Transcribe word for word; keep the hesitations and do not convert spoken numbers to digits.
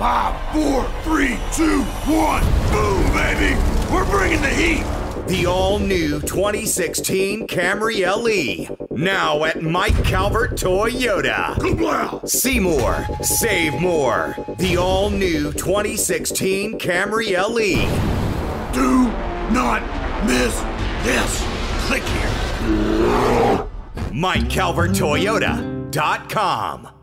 Five, four, three, two, one. Boom, baby. We're bringing the heat. The all-new twenty sixteen Camry L E. Now at Mike Calvert Toyota. Kablow. See more, save more. The all-new twenty sixteen Camry L E. Do not miss this. Click here. Mike Calvert Toyota dot com.